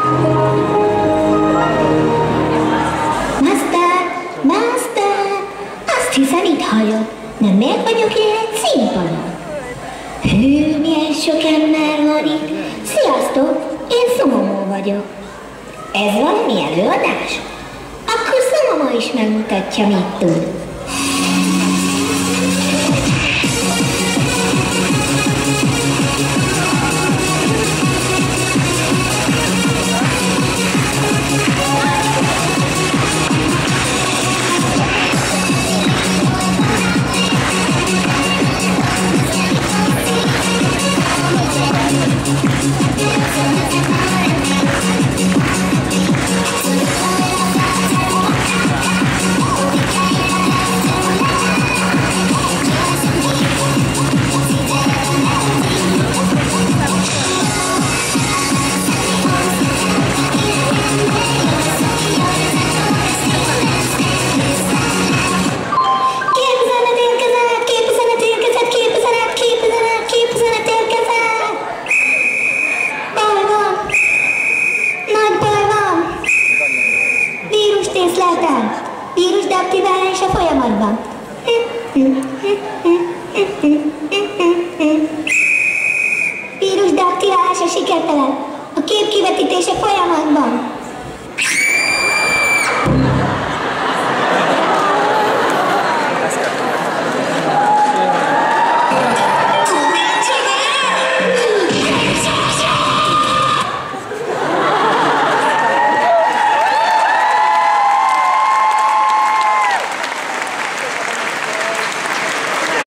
Master, azt hiszem itt hallok. Nem miért vagyok én egy színpadon? Hű, milyen sok ember van itt. Sziasztok, én Szomomó vagyok. Ez valami előadás? Akkor Szomomó is megmutatja, mit tud. Vírus deaktiválása folyamatban. Vírus deaktiválása sikertelen. A kép kivetítése folyamatban.